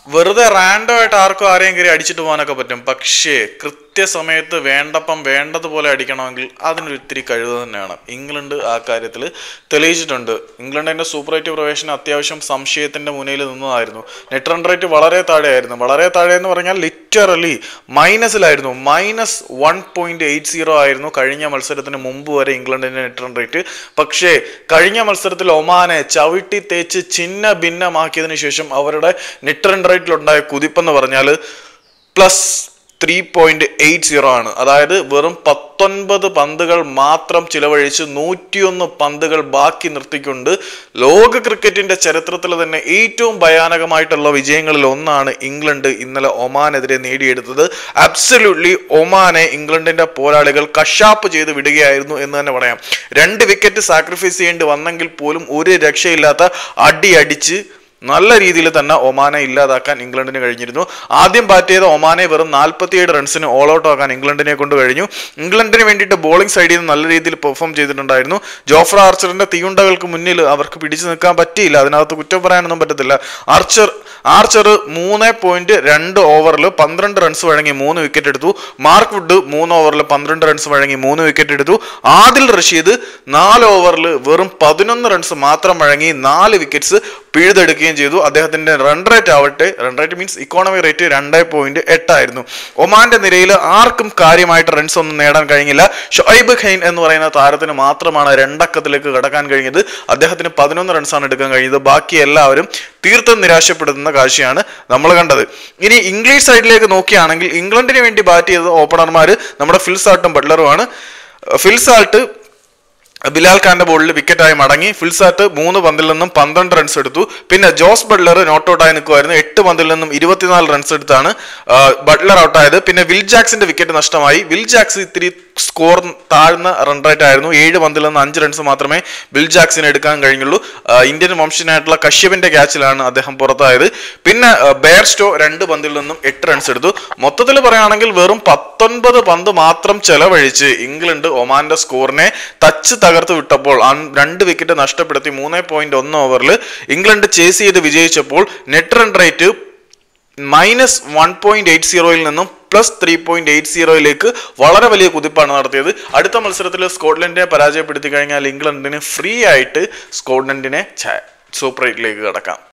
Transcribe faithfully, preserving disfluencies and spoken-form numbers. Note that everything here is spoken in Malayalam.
വെറുതെ റാൻഡം ആയിട്ട് ആർക്കും ആരെയും കയറി അടിച്ചിട്ട് പോകാനൊക്കെ പറ്റും. പക്ഷേ കൃത്യസമയത്ത് വേണ്ടപ്പം വേണ്ടതുപോലെ അടിക്കണമെങ്കിൽ അതിനൊരു ഇത്തിരി കഴിവ് തന്നെയാണ്. ഇംഗ്ലണ്ട് ആ കാര്യത്തിൽ തെളിയിച്ചിട്ടുണ്ട്. ഇംഗ്ലണ്ടിന്റെ സൂപ്പറേറ്റീവ് പ്രവേശനം അത്യാവശ്യം സംശയത്തിന്റെ മുന്നിൽ നിന്നതായിരുന്നു. നെറ്റ് റൺ റേറ്റ് വളരെ താഴെയായിരുന്നു. വളരെ താഴെ എന്ന് പറഞ്ഞാൽ ലിറ്ററലി മൈനസിലായിരുന്നു. Minus one point eight zero ആയിരുന്നു കഴിഞ്ഞ മത്സരത്തിന് മുമ്പ് വരെ ഇംഗ്ലണ്ടിന്റെ നെറ്റ് റൺ റേറ്റ്. പക്ഷേ കഴിഞ്ഞ മത്സരത്തിൽ ഒമാനെ ചവിട്ടി തേച്ച് ചിന്ന ഭിന്നമാക്കിയതിനു ശേഷം അവരുടെ നെറ്റ് റൺ റേറ്റിലുണ്ടായ കുതിപ്പെന്ന് പറഞ്ഞാൽ plus three point eight zero ആണ്. അതായത് വെറും പത്തൊൻപത് പന്തുകൾ മാത്രം ചിലവഴിച്ച് നൂറ്റിയൊന്ന് പന്തുകൾ ബാക്കി നിർത്തിക്കൊണ്ട് ലോക ക്രിക്കറ്റിന്റെ ചരിത്രത്തിൽ തന്നെ ഏറ്റവും ഭയാനകമായിട്ടുള്ള വിജയങ്ങളിൽ ഒന്നാണ് ഇംഗ്ലണ്ട് ഇന്നലെ ഒമാനെതിരെ നേടിയെടുത്തത്. അബ്സല്യൂട്ട്ലി ഒമാനെ ഇംഗ്ലണ്ടിന്റെ പോരാളികൾ കശാപ്പ് ചെയ്ത് വിടുകയായിരുന്നു എന്ന് തന്നെ പറയാം. രണ്ട് വിക്കറ്റ് സാക്രിഫൈസ് ചെയ്യേണ്ടി വന്നെങ്കിൽ പോലും ഒരു രക്ഷയില്ലാത്ത അടി അടിച്ച് നല്ല രീതിയിൽ തന്നെ ഒമാനെ ഇല്ലാതാക്കാൻ ഇംഗ്ലണ്ടിന് കഴിഞ്ഞിരുന്നു. ആദ്യം ബാറ്റ് ചെയ്ത ഒമാനെ വെറും നാൽപ്പത്തിയേഴ് റൺസിന് ഓൾ ഔട്ട് ആക്കാൻ ഇംഗ്ലണ്ടിനെ കൊണ്ട് കഴിഞ്ഞു. ഇംഗ്ലണ്ടിന് വേണ്ടിയിട്ട് ബോളിംഗ് സൈഡിൽ നിന്ന് നല്ല രീതിയിൽ പെർഫോം ചെയ്തിട്ടുണ്ടായിരുന്നു. ജോഫ്ര ആർച്ചറിന്റെ തീയുണ്ടകൾക്ക് മുന്നിൽ അവർക്ക് പിടിച്ചു നിൽക്കാൻ പറ്റിയില്ല. അതിനകത്ത് കുറ്റം പറയാനൊന്നും പറ്റത്തില്ല. ആർച്ചർ ആർച്ചർ മൂന്ന് പോയിന്റ് രണ്ട് ഓവറിൽ പന്ത്രണ്ട് റൺസ് വഴങ്ങി മൂന്ന് വിക്കറ്റ് എടുത്തു. മാർക്ക് വുഡ് മൂന്ന് ഓവറിൽ പന്ത്രണ്ട് റൺസ് വഴങ്ങി മൂന്ന് വിക്കറ്റ് എടുത്തു. ആദിൽ റഷീദ് നാല് ഓവറിൽ വെറും പതിനൊന്ന് റൺസ് മാത്രം വഴങ്ങി നാല് വിക്കറ്റ്സ് പിഴുതെടുക്കുകയും ചെയ്തു. അദ്ദേഹത്തിന്റെ റൺ റേറ്റ് ആവട്ടെ, run rate means economy rate രണ്ട് പോയിന്റ് എട്ടായിരുന്നു. ഒമാന്റെ നിരയിൽ ആർക്കും കാര്യമായിട്ട് റൺസ് ഒന്നും നേടാൻ കഴിഞ്ഞില്ല. ഷൊയ്ബ് ഖൈൻ എന്ന് പറയുന്ന താരത്തിന് മാത്രമാണ് രണ്ടക്കത്തിലേക്ക് കടക്കാൻ കഴിഞ്ഞത്. അദ്ദേഹത്തിന് പതിനൊന്ന് റൺസാണ് എടുക്കാൻ കഴിഞ്ഞത്. ബാക്കി എല്ലാവരും തീർത്തും നിരാശപ്പെടുത്തുന്ന കാഴ്ചയാണ് നമ്മൾ കണ്ടത്. ഇനി ഇംഗ്ലീഷ് സൈഡിലേക്ക് നോക്കുകയാണെങ്കിൽ ഇംഗ്ലണ്ടിന് വേണ്ടി ബാറ്റ് ചെയ്ത ഓപ്പണർമാർ നമ്മുടെ ഫിൽ സാൾട്ടും ബട്ട്ലറുമാണ്. ഫിൽ സാൾട്ട് ബിലാൽ ഖാന്റെ ബോളിൽ വിക്കറ്റായി മടങ്ങി. ഫിൽസാറ്റ് മൂന്ന് പന്തിൽ നിന്നും പന്ത്രണ്ട് റൺസ് എടുത്തു. പിന്നെ ജോസ് ബട്ട്ലർ നോട്ട് ഔട്ടായി നിൽക്കുമായിരുന്നു. എട്ട് പന്തിൽ നിന്നും ഇരുപത്തിനാല് റൺസ് എടുത്താണ് ബട്ട്ലർ ഔട്ടായത്. പിന്നെ വിൽ ജാക്സിന്റെ വിക്കറ്റ് നഷ്ടമായി. വിൽ ജാക്സ് ഇത്തിരി സ്കോർ താഴ്ന്ന റൺ റേറ്റ് ആയിരുന്നു. ഏഴ് പന്തിൽ നിന്ന് അഞ്ച് റൺസ് മാത്രമേ വിൽ ജാക്സിന് എടുക്കാൻ കഴിഞ്ഞുള്ളൂ. ഇന്ത്യൻ വംശജനായിട്ടുള്ള കശ്യപിന്റെ ക്യാച്ചിലാണ് അദ്ദേഹം പുറത്തായത്. പിന്നെ ബെയർസ്റ്റോ രണ്ട് പന്തിൽ നിന്നും എട്ട് റൺസ് എടുത്തു. മൊത്തത്തിൽ പറയുകയാണെങ്കിൽ വെറും പത്തൊൻപത് പന്ത് മാത്രം ചെലവഴിച്ച് ഇംഗ്ലണ്ട് ഒമാന്റെ സ്കോറിനെ ടച്ച് തകർത്ത് വിട്ടപ്പോൾ രണ്ട് വിക്കറ്റ് നഷ്ടപ്പെടുത്തി മൂന്ന് പോയിന്റ് ഒന്ന് ഓവറിൽ ഇംഗ്ലണ്ട് ചേസ് ചെയ്ത് വിജയിച്ചപ്പോൾ net run rate minus one point eight സീറോയിൽ നിന്നും പ്ലസ് ത്രീ പോയിന്റ് എയ്റ്റ് സീറോയിലേക്ക് വളരെ വലിയ കുതിപ്പാണ് നടത്തിയത്. അടുത്ത മത്സരത്തിൽ സ്കോട്ട്ലൻഡിനെ പരാജയപ്പെടുത്തി കഴിഞ്ഞാൽ ഇംഗ്ലണ്ടിന് ഫ്രീ ആയിട്ട് സ്കോട്ട്ലൻഡിനെ സൂപ്പർ എയ്റ്റിലേക്ക് കടക്കാം.